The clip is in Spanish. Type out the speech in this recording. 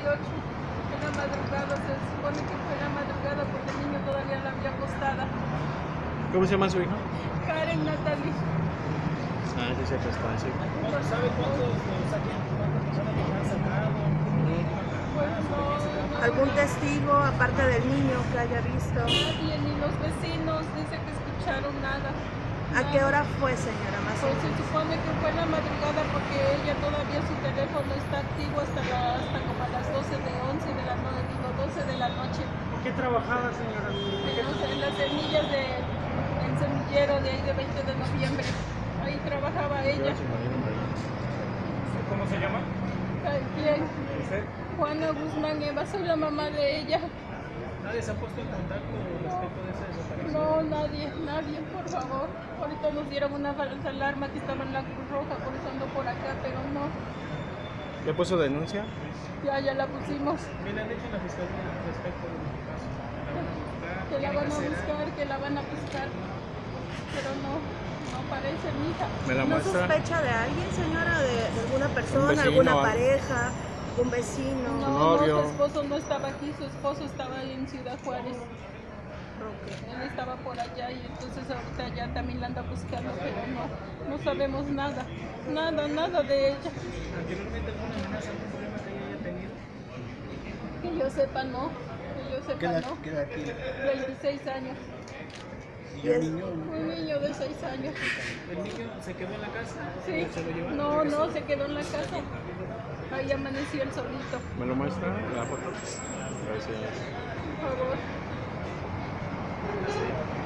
38, en la madrugada, se supone que fue la madrugada porque el niño todavía la había acostada. ¿Cómo se llama su hija? Karen Natalie. Ah, sí, se está, sí. ¿Sabe cuántas personas que han sacado? Bueno, no, ¿Algún testigo, aparte del niño, que haya visto? nadie, ni los vecinos, dice que escucharon nada. ¿A qué hora fue, señora, más o Pues se menos? supone que fue en la madrugada porque ella todavía su teléfono está activo hasta como a las 12 de 11 de la noche, digo 12 de la noche. ¿Por qué trabajaba, señora? En las semillas en semillero de ahí de 20 de noviembre. Ahí trabajaba ella. ¿Cómo se llama? ¿Quién? ¿Usted? Juana Guzmán Eva, soy la mamá de ella. ¿Nadie se ha puesto en contacto respecto de esa desaparición? No, nadie, por favor. Ahorita nos dieron una falsa alarma que estaba en la Cruz Roja, por eso ando por acá, pero no. ¿Le puso denuncia? Ya la pusimos. ¿Qué le han dicho en la fiscalía respecto de este caso? Que la van a buscar, que la van a buscar. Pero no aparece mi hija. ¿Me la ¿No muestra? sospecha de alguien, señora? ¿De alguna persona, vecino, alguna pareja, un vecino? No, novio. su esposo no estaba aquí, su esposo estaba ahí en Ciudad Juárez. Él estaba por allá y entonces ahorita ya también la anda buscando, pero no sabemos nada de ella. ¿Anteriormente alguna amenaza, algún problema que ella haya tenido? Que yo sepa no, no. ¿Qué edad tiene? 26 años, ¿Y el niño? un niño de 6 años. ¿El niño se quedó en la casa? Sí, ¿Se lo llevaron? no, se quedó en la casa. Ahí amaneció el solito, ¿Me lo muestra la foto? Gracias. por favor.